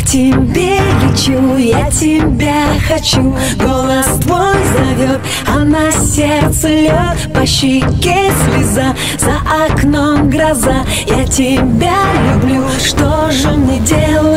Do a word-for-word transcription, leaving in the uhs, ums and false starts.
тебе лечу, я тебя хочу. Голос твой зовет, а на сердце лед, по щеке слеза, за окном гроза. Я тебя люблю, что же мне делать?